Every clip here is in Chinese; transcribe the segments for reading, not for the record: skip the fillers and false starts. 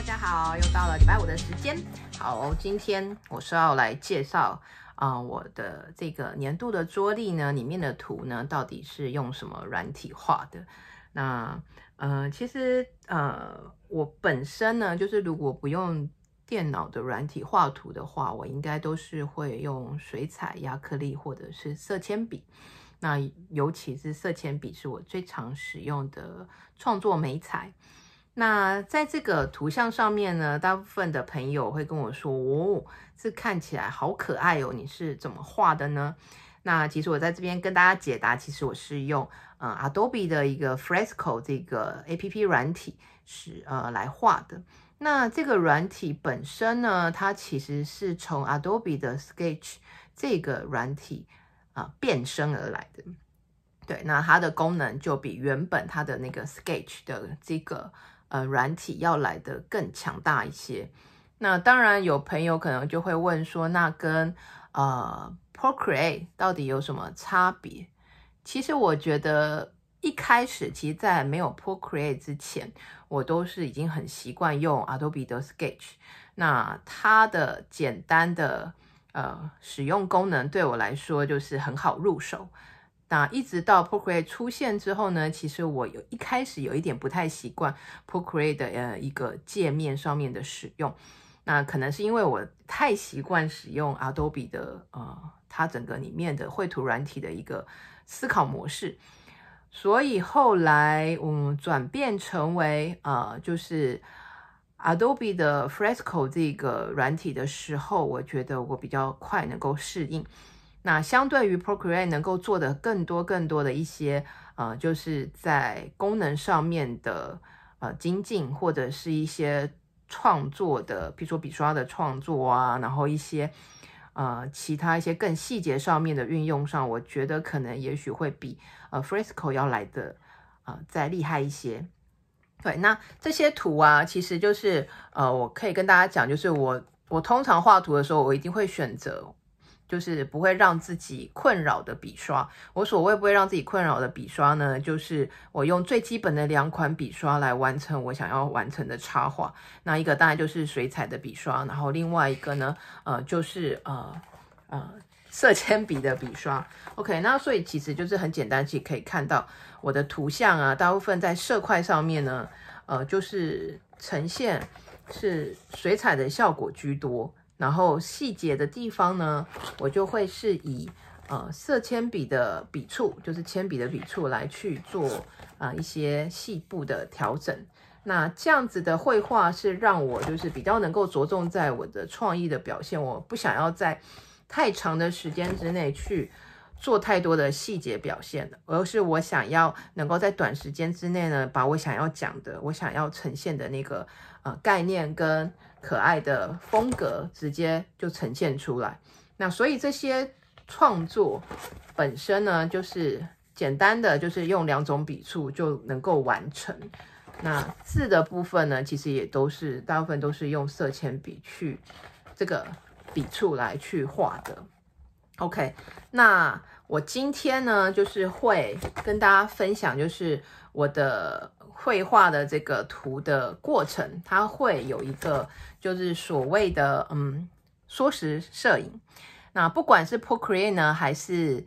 家好，又到了礼拜五的时间。好，今天我是要来介绍我的这个年度的桌历呢，里面的图呢，到底是用什么软体画的？那其实我本身呢，就是如果不用电脑的软体画图的话，我应该都是会用水彩、亚克力或者是色铅笔。那尤其是色铅笔是我最常使用的创作媒材。那在这个图像上面呢，大部分的朋友会跟我说，哦，这看起来好可爱哦，你是怎么画的呢？那其实我在这边跟大家解答，其实我是用Adobe 的一个 Fresco 这个 APP 软体来画的。那这个软体本身呢，它其实是从 Adobe 的 Sketch 这个软体变身而来的。对，那它的功能就比原本它的那个 Sketch 的这个软体要来的更强大一些。那当然有朋友可能就会问说，那跟Procreate 到底有什么差别？其实我觉得一开始，其实在没有 Procreate 之前，我都是已经很习惯用 Adobe 的 Sketch。那它的简单的使用功能对我来说就是很好入手。那一直到 Procreate 出现之后呢，其实我一开始有一点不太习惯 Procreate 的一个界面上面的使用。那可能是因为我太习惯使用 Adobe 的它整个里面的绘图软体的一个思考模式，所以后来转变成为就是 Adobe 的 Fresco 这个软体的时候，我觉得我比较快能够适应。那相对于 Procreate 能够做的更多的一些就是在功能上面的精进，或者是一些创作的，比如说笔刷的创作啊，然后一些其他一些更细节上面的运用上，我觉得可能也许会比Fresco 要来的再厉害一些。对，那这些图啊，其实就是我可以跟大家讲，就是我通常画图的时候，我一定会选择就是不会让自己困扰的笔刷。我所谓不会让自己困扰的笔刷呢，就是我用最基本的2款笔刷来完成我想要完成的插画。那一个当然就是水彩的笔刷，然后另外一个呢就是色铅笔的笔刷。 OK， 那所以其实就是很简单，其实可以看到我的图像啊，大部分在色块上面呢就是呈现是水彩的效果居多，然后细节的地方呢，我就会是以色铅笔的笔触，就是铅笔的笔触来去做一些细部的调整。那这样子的绘画是让我就是比较能够着重在我的创意的表现，我不想要在太长的时间之内去做太多的细节表现的，而是我想要能够在短时间之内呢，把我想要讲的，我想要呈现的那个概念跟可爱的风格直接就呈现出来。那所以这些创作本身呢，就是简单的就是用2种笔触就能够完成。那字的部分呢，其实也都是大部分都是用色铅笔去这个笔触来去画的。OK， 那我今天呢，就是会跟大家分享，就是我的绘画的这个图的过程，它会有一个就是所谓的缩时摄影。那不管是 Procreate 呢，还是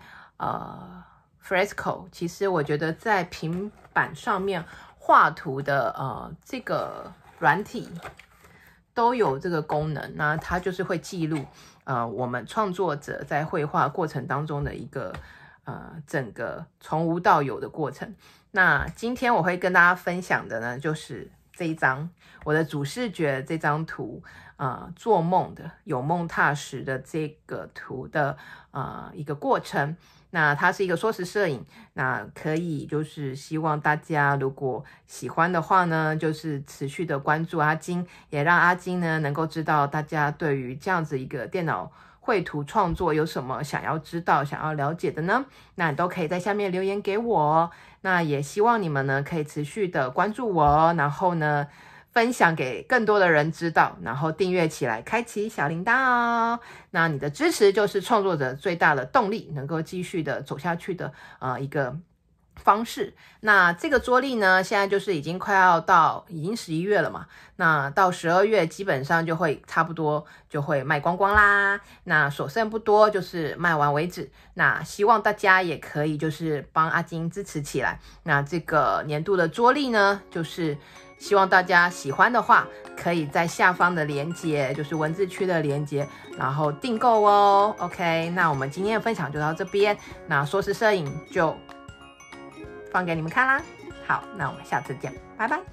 Fresco， 其实我觉得在平板上面画图的这个软体都有这个功能。那它就是会记录我们创作者在绘画过程当中的一个整个从无到有的过程。那今天我会跟大家分享的呢，就是这一张我的主视觉这张图做梦的有梦踏实的这个图的一个过程。那它是一个缩时摄影，那可以就是希望大家如果喜欢的话呢，就是持续的关注阿金，也让阿金呢能够知道大家对于这样子一个电脑绘图创作有什么想要知道、想要了解的呢？那你都可以在下面留言给我哦。那也希望你们呢可以持续的关注我哦，然后呢分享给更多的人知道，然后订阅起来，开启小铃铛哦。那你的支持就是创作者最大的动力，能够继续的走下去的一个方式。那这个桌历呢，现在就是已经快要到，已经11月了嘛，那到12月基本上就会差不多就会卖光光啦，那所剩不多，就是卖完为止。那希望大家也可以就是帮阿金支持起来。那这个年度的桌历呢，就是希望大家喜欢的话，可以在下方的连结，就是文字区的连结，然后订购哦。OK， 那我们今天的分享就到这边，那说时摄影就放给你们看啦。好，那我们下次见，拜拜。